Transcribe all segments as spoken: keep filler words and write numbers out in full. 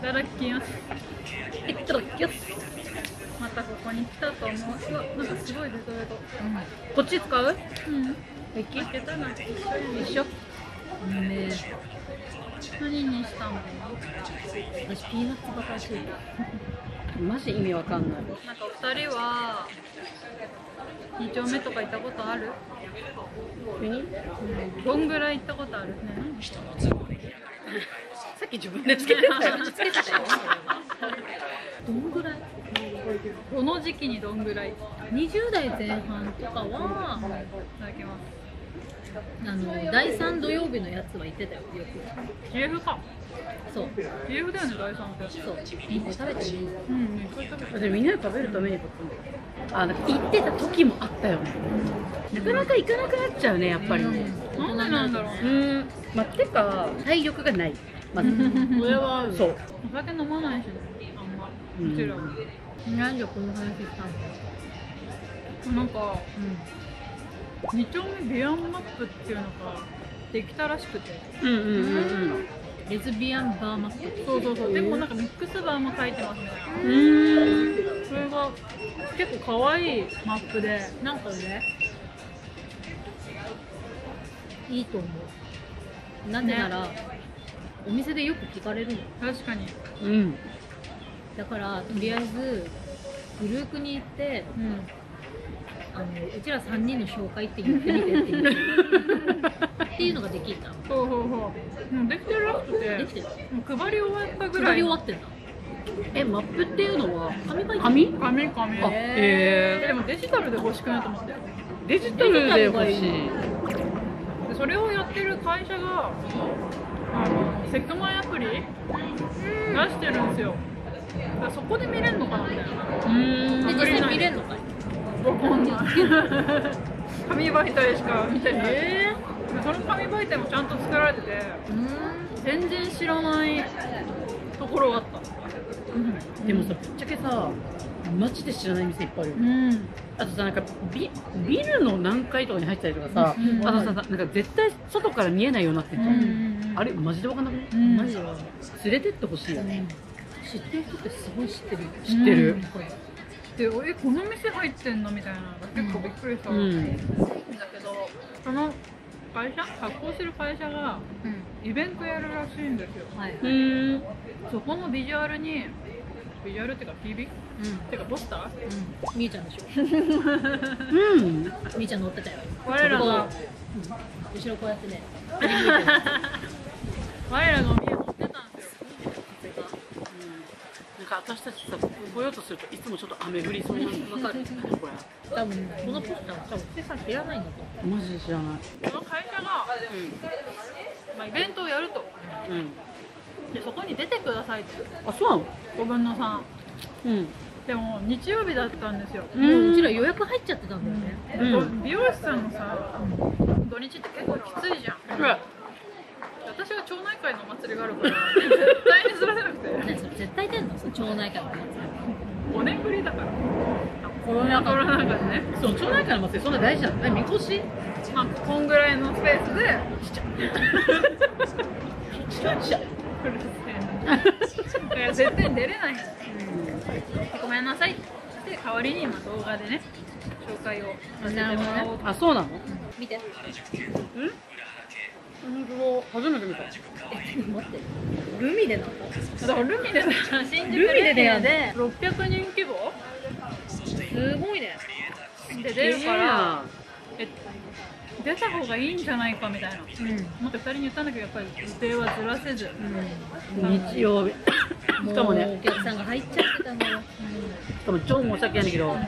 ただきます。 いただきます。 またここに来たと思う。うわ、なんかすごいデトデト。 こっち使う？ うん。 平気？ 開けたな。一緒に一緒。ね。 何にしたの？ 私ピーナッツバターシェイク。マジ意味わかんない。 なんか二人はに丁目とか行ったことある？ 何？ どんぐらい行ったことある？ね。 さっき自分でつけてたよ。つけてたよ。どんぐらい？ この時期にどんぐらい？ にじゅう代前半とかは、 いただきます。 あのだいさん土曜日のやつは言ってたよ、よく。 ジエフか。 そう。 ジエフだよね、だいさんって。 そう。みんな食べてる。 うん、いっぱい食べてる。 でみんなで食べるために買ったんだ。あ、なんか行ってた時もあったよね。なかなか行かなくなっちゃうね、やっぱり。 なんでなんだろうね。 うん。まあ、てか体力がない。まず。 それはそう。 お酒飲まないしね、あんま。もちろん。 なんでこの話したの？ なんか、うん、に丁目ビアンマップっていうのができたらしくて、 うんうんうんうん。レズビアンバーマップ。 そうそうそう。でもなんかミックスバーも書いてますね。 うーん。 それが結構可愛いマップで、なんかね、 いいと思う。なぜなら、ね、お店でよく聞かれるの。 確かに。 うん。だからとりあえずグループに行って、うん、あのうちらさんにんの紹介って言ってみてっていうっていうのができた。 そうそうそう。もうできてるらしくて。できてる。もう配り終わったぐらい。 配り終わってんだ。え、マップっていうのは紙媒体？ 紙？紙紙。 あ、へえ。 でもデジタルで欲しくないと思って。 デジタルで欲しい。 でそれをやってる会社があのセクマイアプリ出してるんですよ。だからそこで見れるのかなみたいな。 うーん。で実際見れるのかい？ わかんない。紙媒体しか見てない。 えー、その紙媒体もちゃんと作られてて、うん全然知らないところがあった。 うん、でもさ、ぶっちゃけさ、マジで知らない店いっぱいあるよ。うん、あとさ、なんか ビ, ビルの何階とかに入ったりとかさ、うん、あとさ、なんか絶対外から見えないようになってるじゃん。うん、あれマジでわかんなくない？うん、マジで連れてってほしいよね。知ってる人ってすごい知ってる。知ってる。 うん、で、え、この店入ってんのみたいなのが結構びっくりしたん、うん、だけど、その会社発行してる会社がイベントやるらしいんですよ。はい、うんそこのビジュアルにビジュアルっていうか ピービー？うん、っていうかポスター？ うん、みーちゃんでしょ。うん。みーちゃん乗ってたよ。 我らが、うん、 後ろこうやってね。 我らがみー乗ってたんですよ。 なんか私たちさ、来ようとするといつもちょっと雨降りそうなの分かる？これ。多分このポスターは多分手さん知らないんだと思う。マジで知らない。 この会社が、うんまあ、イベントをやると。うんでそこに出てくださいって。 あ、そうなの？ ごぶんのさん。 うん。 でも日曜日だったんですよ。 もううちら予約入っちゃってたんだよね。 うん、美容師さんのさ、うん、土日って結構きついじゃん。うん、私は町内会のお祭りがあるから絶対にずらせなくて。 ね、それ絶対出んの？その町内会のお祭り。 ごねんぶりだから。 コロナ禍の中でね。 そう、町内会の祭りそんな大事なの？みこし？ まあこんぐらいのスペースでしちゃう。 しちゃう。しちゃう。 いや絶対に出れない、うん、ごめんなさいって代わりに今動画でね紹介をさせてもらおうと。 あ、そうなの？うん、 見て。 うん？本当だ、初めて見た。え、待って。ルミネなの？ だからルミネだ。新宿ルミネでろっぴゃくにん規模？ すごいね。 で出るから、え出た方がいいんじゃないかみたいな。うん、もっとふたりに言ったんだけどやっぱり予定はずらせず。 うん、日曜日。しかもね、お客さんが入っちゃってたのよ。しかも超申し訳ないんだけど、あの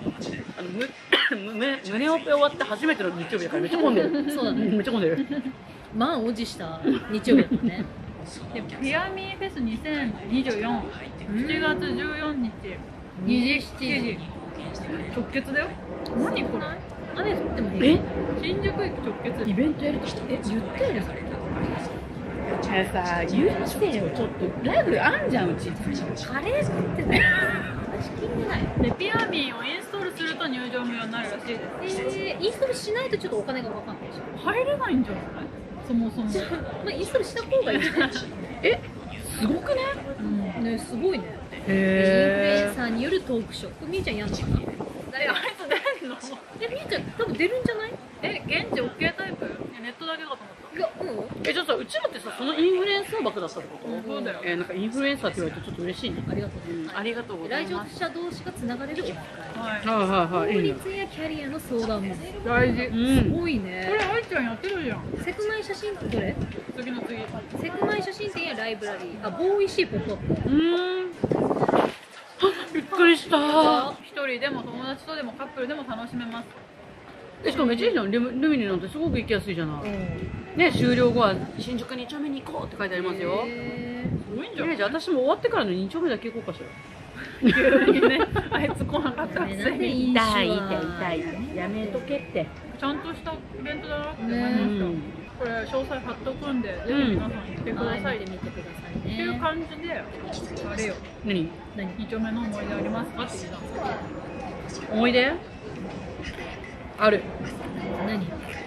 胸胸オペ終わって初めての日曜日だからめっちゃ混んでる。そうだね。めっちゃ混んでる。まあおじした日曜日だね。 でピアミーフェスにせんにじゅうよん、しちがつじゅうよっか、にじしちじ直結だよ。何これ？ 雨降っても平気？ 新宿駅直結。 イベントやるとしてえ言ったよねそれ。えさ言ってよちょっとライブあんじゃんうち。カレー作ってたよ。私気にない。 でピアミーをインストールすると入場無料になるらしいです。 えー、インストールしないとちょっとお金がかかんないでしょ。 入れないんじゃない？そもそも。 まあインストールした方がいいね。えすごくね。 うんね、すごいね。 へインフルエンサーによるトークショー。これみーちゃんやんのかな？ え、あいつ出んの？ え、みーちゃん多分出るんじゃない？ え、現地 OK タイプ？ネットだけかと思った。 いや、うん。 え、じゃあさ、うちらってさ、そのインフルエンサー枠だったってこと？ そうだよ。 えー、なんかインフルエンサーって言われてちょっと嬉しいね。 ありがとうございます。 ありがとうござい来ます。 場者同士がつながれるオフ会。 はい。 はいはいはい。 法いいね。 律やキャリアの相談も。 大事。 うすん。 ごいねこ。れあいちゃんやってるじゃん。 セクマイ写真どれ？ 次の次。 セクマイ写真展やライブラリー。あ、ボーイシーポップアップ。 うーん。びっくりしたー。 一人でも友達とでもカップルでも楽しめます。 え、しかもめっちゃいいじゃん。ルミルミネなんてすごく行きやすいじゃない。ね、終了後は新宿に丁目に行こうって書いてありますよ。 へすごいんじゃん。 ね、じゃあ私も終わってからのに丁目だけ行こうかしら。 急にね、あいつ来なかったくせなんでに。 飲酒は痛い痛い痛い。やめとけって。 ちゃんとしたイベントだなって思いねました。 うんこれ詳細貼っとくんで、ぜひ皆さん行ってください。 見てみてくださいっていうね。 感じで、あれよ、 何？ 何？ 二丁目の思い出ありますかって聞いたんですよ。 思い出？ある。 何？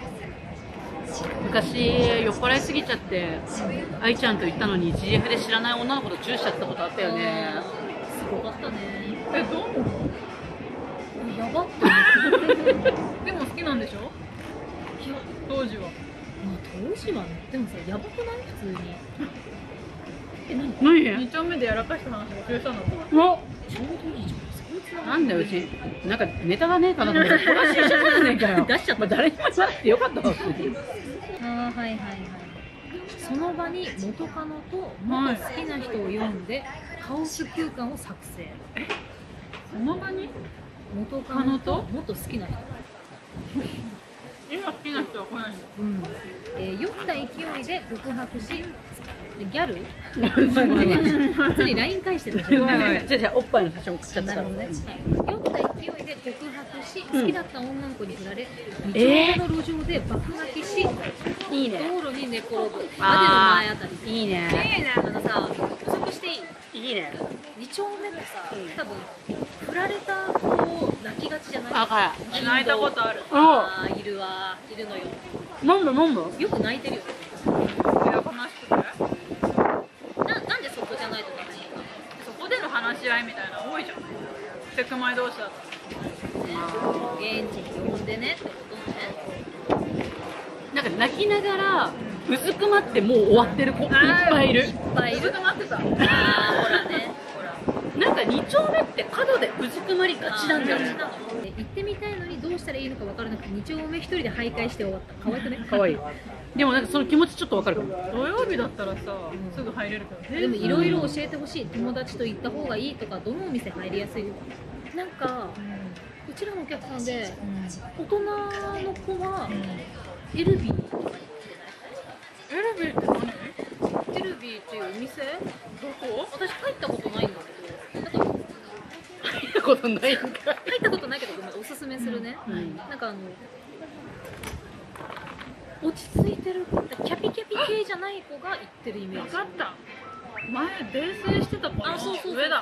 昔酔っ払いすぎちゃって愛ちゃんと行ったのに ジーエフ で知らない女の子とチューしちゃったことあったよね。 あーすごかったね。 え、どう思う？ やばって思って。 でも好きなんでしょ？ いや、 当時は。 まあ当時はね、でもさ、やばくない普通に。え、何？ 何？ 二丁目でやらかした話募集したの。 お、 ちょうどいいじゃん。そいつはなんだようちなんかネタがねえかなと思ってこれしちゃったじゃねえかよ。 出しちゃったまあ誰にも言わなくてよかったわ。 あー、はいはいはい。その場に元カノともっと好きな人を呼んで、カオス空間を作成。 その場に元カノともっと好きな人。 今好きな人は来ないんだ。 うん。えー、酔った勢いで告白し、ギャル？普通に ライン 返してるじゃん。 じゃあじゃあおっぱいの写真送っちゃったからなるほどね。酔った勢いで告白し、好きだった女の子に振られ、 ん二丁目の路上で爆泣きし、 いいね。 道路に寝転ぶまでのあ前あたり。 ーいいね。 いいね。 あのさ、補足していい？ いいね。 二丁目ってさ、 うん多分振られた子泣きがちじゃない？ あか泣いたことある。 あーいるわ、いるのよ。 い。飲む飲む。 よく泣いてるよね。 いや、悲しくて。 ななんでそこじゃないとダメ？ そこでの話し合いみたいなの多いじゃん。セクマイ同士だったね、現地に呼んでねってことね。 なんか泣きながらうずくまってもう終わってる子いっぱいいる。 いっぱいいる。 ら。待ってた。 あー、ほらね。ほら。 なんかに丁目って角でうずくまりがちなんだよね。 で行ってみたいのにどうしたらいいのか分からなくてに丁目一人で徘徊して終わった。可愛くね？ 可愛い。でもなんかその気持ちちょっとわかるかも。 土曜日だったらさ、すぐ入れるけどね。 でもいろいろ教えてほしい。友達と行った方がいいとか、どのお店入りやすいとか。なんかうちらのお客さんで大人の子はエルビーとか行ってエルビーって何？ ない？エルビーっていうお店？ どこ？ 私入ったことないんだけど、なんか見たことないんか。 入ったことないけどごめん、おすすめするね。 うんなんかあの落ち着いてる子、キャピキャピ系じゃない子が行ってるイメージ。 分かった。前泥酔してた子のあ、そうそうそう。 上だ。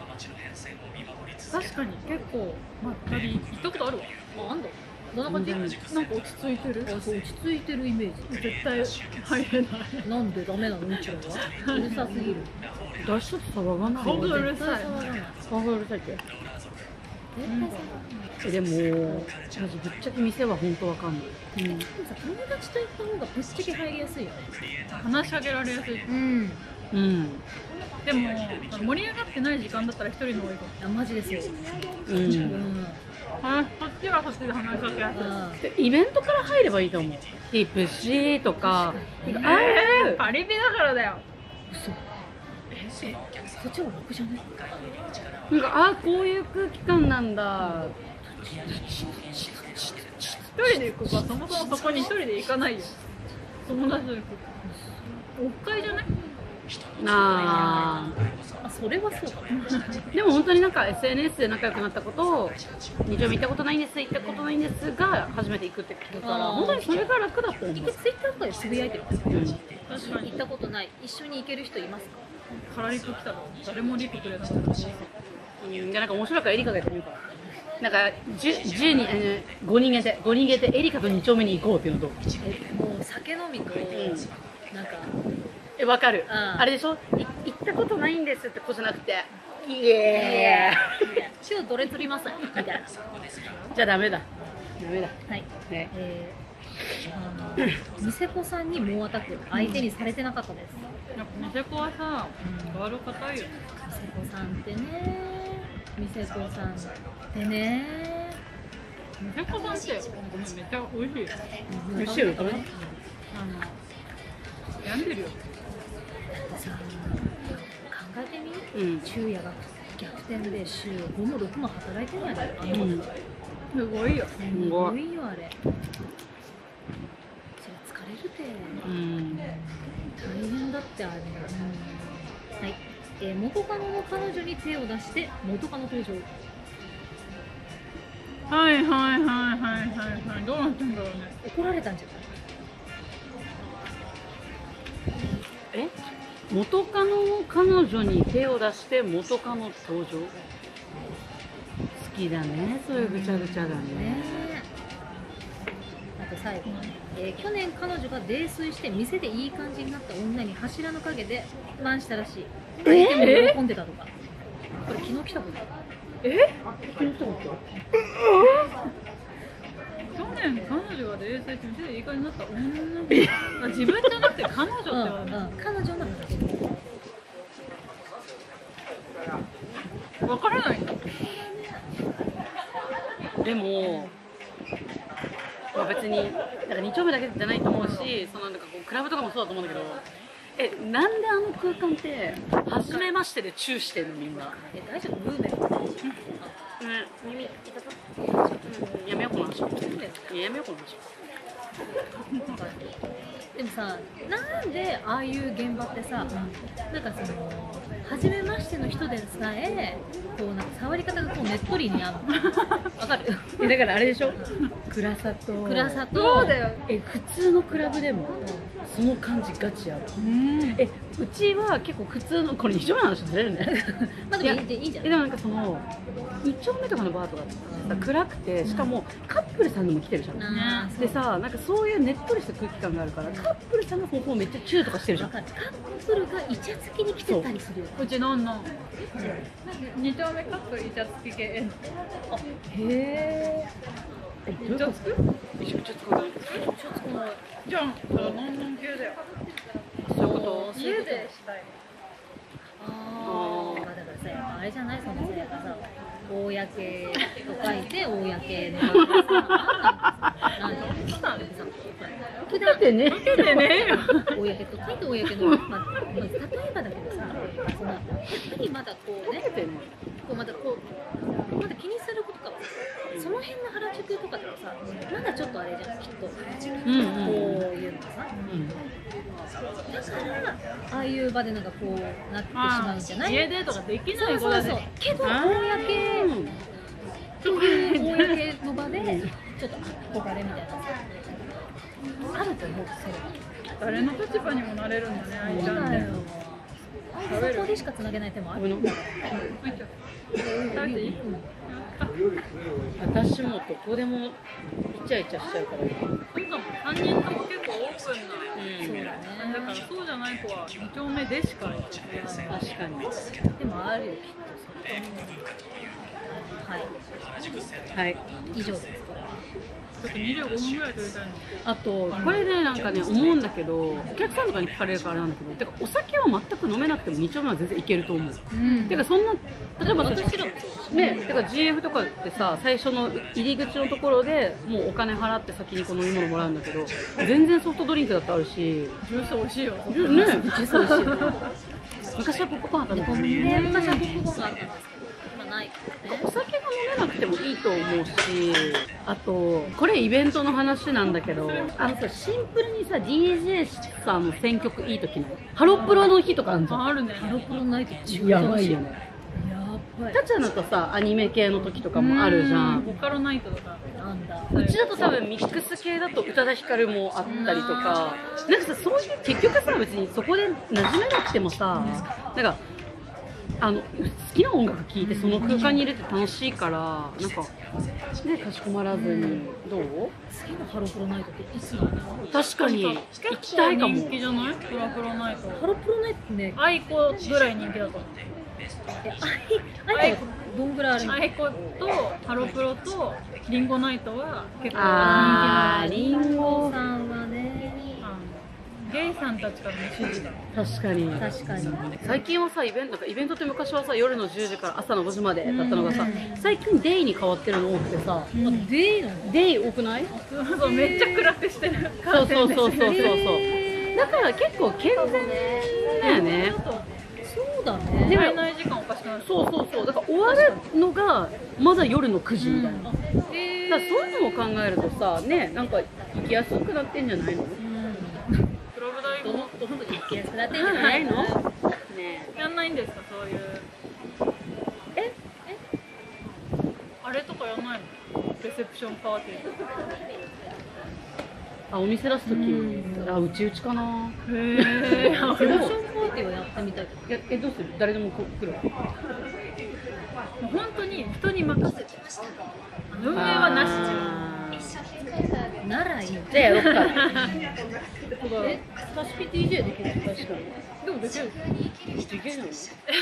確かに結構まったり行ったことあるわ。 あ、あんだ。どんな感じ？ うんなんか落ち着いてる？あ、そう、落ち着いてるイメージ。 絶対入れない。 なんでダメなの？うちらは。うるさすぎる。 出しとって騒がない。 顔がうる絶対さい。 騒がない。 顔がうるさいって。 絶対騒がない。 えでもマジぶっちゃけ店は本当わかんない。うん。 でもさ、友達と行った方がぶっちゃけ入りやすいよね。 話しかけられやすい。 うん。 うん。 でも盛り上がってない時間だったら一人の方がいいかも。 あ、マジですよ。 う。 うんん。 話こっちはこっちで話しかけやすい。 あでイベントから入ればいいと思う。ティップシーとか。なんかあえー、パリピだからだよ。 嘘。え、そっちは楽じゃない？ なんかあこういう空気感なんだ。 一人で行くか、そもそもそこに一人で行かないよ。友達と行く。オフ会じゃない？ なあ。 あ、それはそうかも。 でも本当になんか エスエヌエス で仲良くなったことを二丁目行ったことないんです行ったことないんですが初めて行くって聞くからあー本当にそれが楽だと思う。 一回ツイッターとかでつぶやいてる。 うん確かに行ったことない。一緒に行ける人いますか？ 空リプ来たら誰もリプくれなかった。 うん、なんか面白いからエリカがやってみようかな。なんかじゅうにん、えー、ごにん限定ごにん限定エリカと二丁目に行こうっていうのと、 え、もう酒飲みと、なんかえ、わかる。 あーあれでしょ、い行ったことないんですって子じゃなくて、イエ週どれ釣りますみたいな。 ーじゃあダメだ。ダメだ。 はい。 ね。 えー、あのニセコさんに猛アタック、相手にされてなかったです。 やっぱニセコはさ、ガード硬いよね。 ニセコさんってね、ニセコさんってね、 ニセコさんってごめんめっちゃ美味しいよ。 美味しいよ、これ。 あの病んでるよ。 さ考えてみ、 うん。 昼夜が逆転で週ごもろくも働いてんやで、あの子、 うん。 すごいよ。 すごいよあれ。それ疲れるて。 うん。 大変だってあれ。うん、はい、えー、元カノの彼女に手を出して元カノ登場。 はいはいはいはいはいはい。どうなってんだろうね。 怒られたんじゃない？ え、元カノの彼女に手を出して元カノ登場。好きだね、そういうぐちゃぐちゃだね。 ねえ。あと最後、えー去年彼女が泥酔して店でいい感じになった女に柱の陰でワンしたらしい。相手も喜んでたとか。これ昨日来たこと。 え？ 昨日来たこ去年彼女が冷静って店でいい感じになった女の子。あ、自分じゃなくて彼女ってうん言われる。 うん、彼女の分からないんだ。 とでも、まあ、別になんかに丁目だけじゃないと思うし、そのなんかこうクラブとかもそうだと思うんだけど、え、なんであの空間って初めましてでチューしてんのみんな。 え、大丈夫？ムーメント。 うん、耳痛かった。うん、やめようこの話。いや、やめようこの話。 でもさ、なんでああいう現場ってさ、なんかその初めましての人でさえこうなんか触り方がこうねっとりに合うの。わかる？ え、だからあれでしょ、暗さと暗さと、 そうだよ。 え、普通のクラブでもその感じガチある。 うん。 え、うちは結構普通の、これに丁目の話ずれるね。 まあでもいいでいいじゃん。 え、でもなんかそのに丁目とかのバーとかってさ、暗くて、しかもカップルさんでも来てるじゃん。 あーでさ、なんかそういうねっとりした空気感があるから、カップルさんが方法めっちゃチューとかしてるじゃん。 わかる。カップルがイチャつきに来てたりするよ。 うちの女。二丁目カップイチャつき系。 へえ。 え、 イチャつく？ 一緒にちょっとこちょっとこのじゃん。それノンノン系だよ。 うそういうこと。 そういうことしたい。 あー、まあだからさ、あれじゃないそのさ、やっぱさ、公と書いて公の場でさ、なんかさ、 受けてね受けてねえよ。 公と書いて公の、まあ、例えばだけどさ、そのやっぱりまだこうね、こうまだこうまだ気にすることかは、その辺の原宿とかではさ、まだちょっとあれじゃん、きっと、 うんうん、 こういうのがさ、 うん、 だからああいう場でなんかこうなってしまうんじゃない？ 家出とかできない子そうそうそうだね。 けど公という公の場でちょっと憧れみたいなさ、あると思う。それ誰の立場にもなれるんだね、愛ちゃんって。 そうだよ。そこでしかつなげない手もある。 ごめんな食べていい？ 私もどこでもイチャイチャしちゃうから。 なんかもさんにんとも結構オープンな。 うん、 そうだね。 だからそうじゃない子はに丁目でしか行けない。 確かに。 でもあるよきっとそれ。はい。 はい。 以上です。 ちょっとにじゅうごふんぐらい撮りたいの。 あとこれでなんかね思うんだけど、お客さんとかに聞かれるからあれなんだけど、てかお酒は全く飲めなくてもに丁目は全然いけると思う。 うん。 てかそんな例えば私らもね、てか ジーエフ とかってさ、最初の入り口のところでもうお金払って先にこの飲み物もらうんだけど、全然ソフトドリンクだってあるし、 ジュース美味しいよ。 ね、ジュース美味しいよね。昔はポップコーンあったんだけどね、 ね。 昔は僕もがあったんですけど、今ない。 お酒が飲めなくてもいいと思うし、あとこれイベントの話なんだけど、あのさシンプルにさ ディージェー さんの選曲いい時のハロプロの日とかあるじゃん。 あるね。 ハロプロないとやばいよね。 やばい。 タチャナとさアニメ系の時とかもあるじゃん。 ボカロナイトとか。 なんだ。 うちだと多分ミックス系だと宇多田ヒカルもあったりとか、なんかさそういう結局さ別にそこで馴染めなくてもさ、なんかあの好きな音楽聴いてその空間に入れて楽しいからなんかねかしこまらずにどう？ 次のハロプロナイトっていつなの？ 確かに行きたいかも。 人気じゃない？ハロプロナイト。 ハロプロナイトね、 アイコぐらい人気だと思う。 えアイアイコどんぐらいあるの？ アイコとハロプロとリンゴナイトは結構あー人リンゴさんはね、 気なの。ゲイさんたちからの支持だ。 確かに。 確かに。 最近はさイベントなんかイベントって昔はさ夜のじゅうじから朝のごじまでだったのがさ最近デイに変わってるの多くてさ、 あ、デイなの？ デイ多くない？ そうめっちゃ暗くしてる。 そうそうそうそうそうそう。 へーだから結構健全だよね。 そうだね。 でも体内時間おかしくなる。 そうそうそう。だから終わるのがまだ夜のくじみたいな。だからそういうのを考えるとさねなんか行きやすくなってんじゃないの？ プログ大どものどの時行きやすくなってんじゃないの？ ねやんないんですかそういう。 えあれとかやんないの？レセプションパーティーとか。 あお店出すときあうちうちかな。 へえ。 レセプションパーティーはやってみたいけど。 いやえどうする？誰でもこ来る？ もう本当に人に任せて。運営はなしっていう。 ならいい。 じゃあやろっか。 え、タシピ ディージェー できる？確かに。 でもできる。 できるの？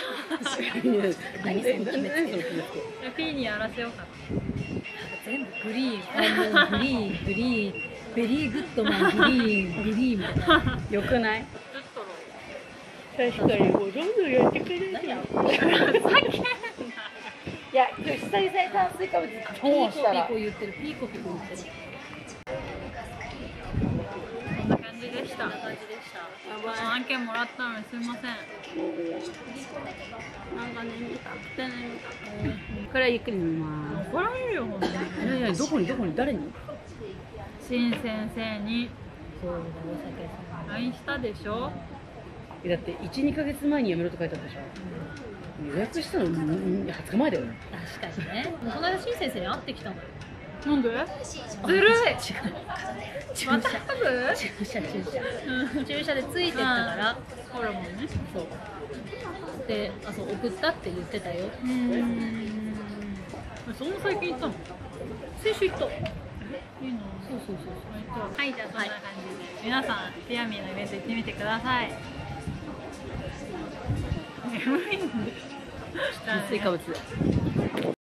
何その決めつけ？ いや P にやらせようかな。 全部グリーン、あのグリーン、グリーン、ベリーグッドマン、グリーン、グリーンみたいな。 よくない？ ずっと確かにもうどんどんやってくれる。 何や？ いや今日久々に炭水化物ピドンーコピしたらコ言ってる、ピーコピコ言ってる。 こんな感じでした。 こんな感じでした。 この案件もらったのにすみません。 なんか眠たくて眠たくてこれはゆっくり飲みます。 怒られるよ本当に。 いやいやどこにどこに誰に？ 新先生にそうだ、大阪屋さん。 ライン したでしょ。 だっていち、にかげつまえに辞めろって書いてあったでしょ。予約したのはつかまえだよね。 確かにね。もうこの間、新先生に会ってきたのよ。 なんで？ずるい。 違う。注また射。 す注射、注射。注射でついてったから。 ぐ？ホルモンね。 そう。で、あ、そう、送ったって言ってたよ。 うーん。そんな最近行ったの？ 先週行った。 いいな。 そうそうそうはい、じゃあそんな感じで、皆さんティアミーのイベント行ってみてください。眠いんで。 炭水化物。